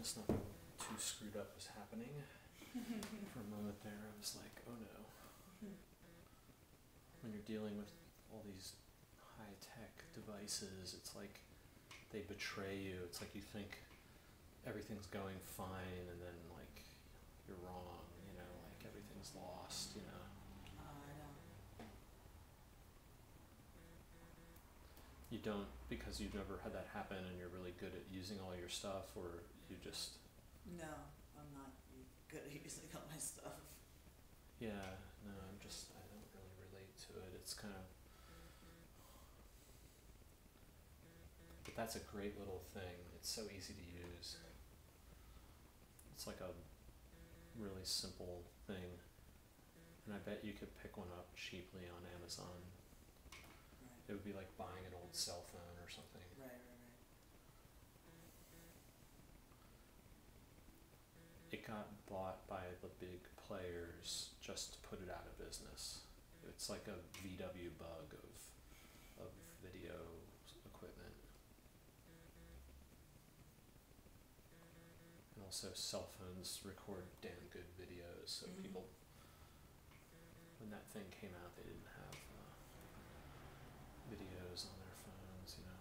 this nothing too screwed up was happening. For a moment there, I was like, oh no. When you're dealing with all these high-tech devices, it's like they betray you. It's like you think everything's going fine, and then like you're wrong, you know, like everything's lost, you know. I don't. You don't, because you've never had that happen and you're really good at using all your stuff, or you just... No, I'm not good at using all my stuff. Yeah, no, I don't really relate to it. It's kind of... But that's a great little thing. It's so easy to use. It's like a really simple thing. And I bet you could pick one up cheaply on Amazon. Right. It would be like buying an old cell phone or something. Right. It got bought by the big players just to put it out of business. It's like a VW bug of video equipment. And also cell phones record damn good videos, so people, when that thing came out, they didn't have videos on their phones, you know.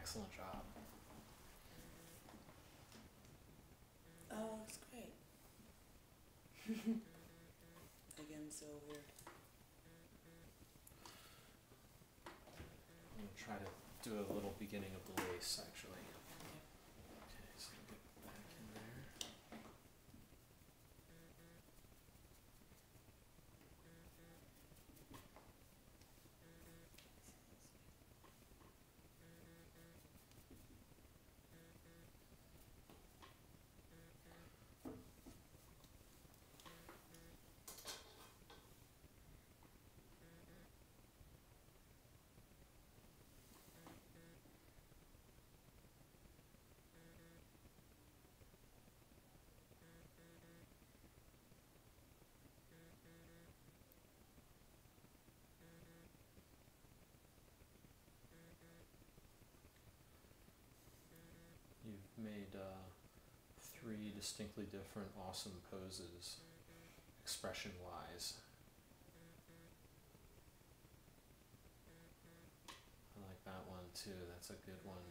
excellent job. Oh, looks great. Again, so weird. I'm gonna try to do a little beginning of the lace actually. Okay. Okay, so get back in there. You've made 3 distinctly different awesome poses, expression-wise. I like that one too, that's a good one.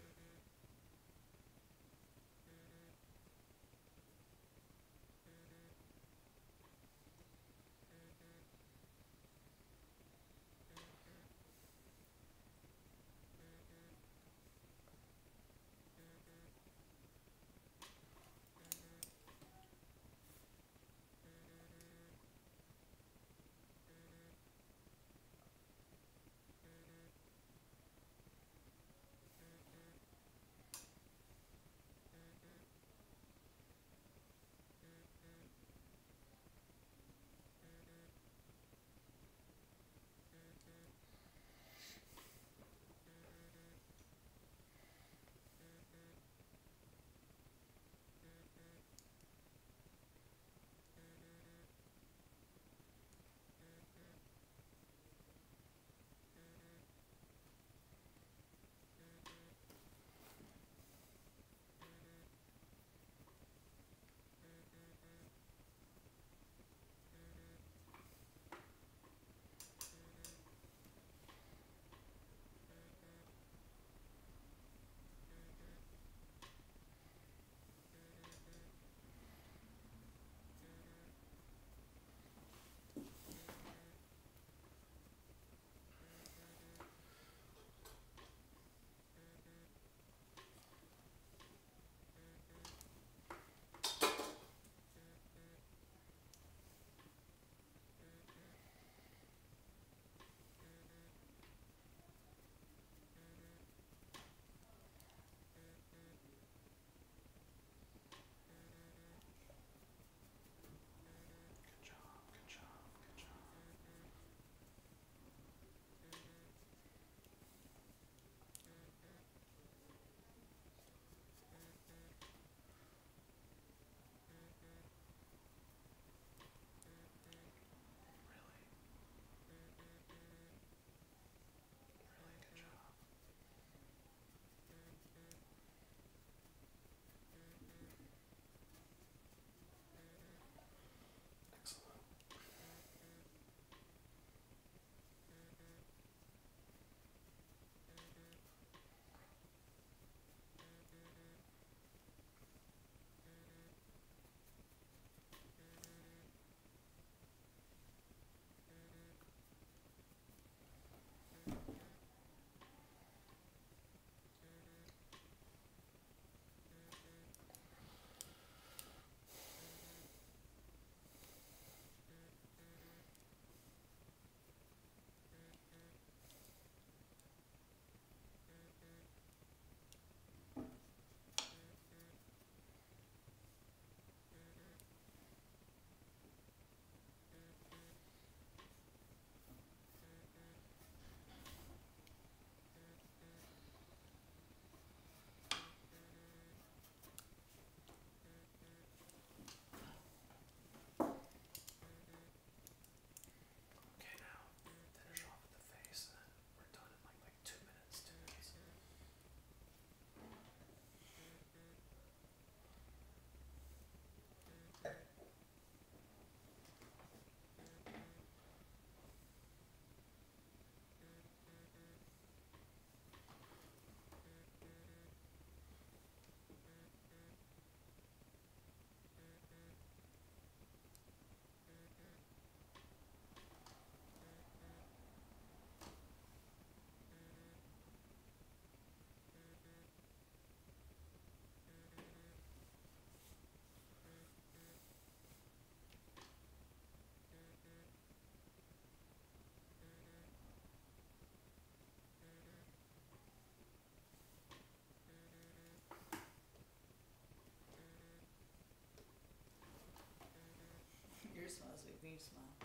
you smile.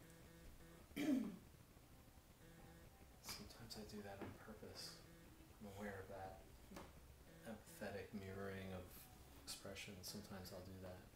Sometimes I do that on purpose. I'm aware of that empathetic mirroring of expression. Sometimes I'll do that.